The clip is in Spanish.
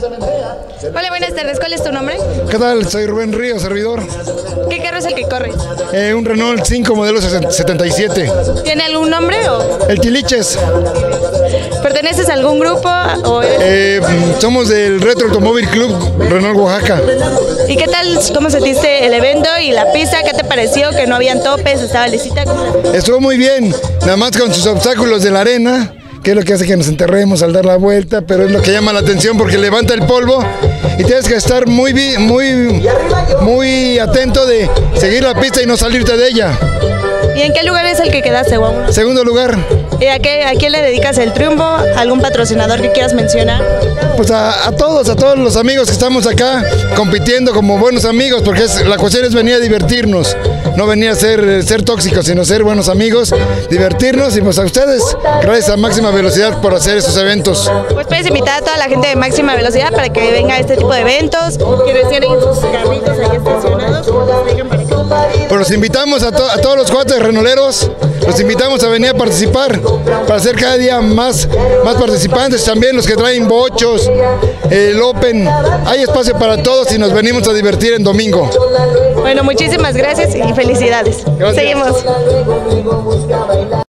Hola, buenas tardes. ¿Cuál es tu nombre? ¿Qué tal? Soy Rubén Ríos, servidor. ¿Qué carro es el que corres? Un Renault 5 modelo 77. ¿Tiene algún nombre o El Tiliches. perteneces a algún grupo o eres... Somos del Retro Automóvil Club Renault Oaxaca. ¿Y qué tal? ¿Cómo sentiste el evento y la pista? ¿Qué te pareció? ¿Que no habían topes? ¿Estaba lisita? Estuvo muy bien, nada más con sus obstáculos de la arena, que es lo que hace que nos enterremos al dar la vuelta, pero es lo que llama la atención porque levanta el polvo y tienes que estar muy atento de seguir la pista y no salirte de ella. ¿Y en qué lugar es el que quedaste, Juan? Segundo lugar. ¿Y a quién le dedicas el triunfo? ¿Algún patrocinador que quieras mencionar? Pues a todos los amigos que estamos acá compitiendo como buenos amigos, porque la cuestión es venir a divertirnos, no venir a ser tóxicos, sino ser buenos amigos, divertirnos, y pues a ustedes, gracias a Máxima Velocidad por hacer esos eventos. Pues puedes invitar a toda la gente de Máxima Velocidad para que venga a este tipo de eventos, que reciben sus carritos ahí estacionados, vengan para acá. Pues los invitamos a todos los cuates renoleros, los invitamos a venir a participar, para hacer cada día más participantes, también los que traen bochos, el Open, hay espacio para todos y nos venimos a divertir en domingo. Bueno, muchísimas gracias y felicidades. Gracias. Seguimos.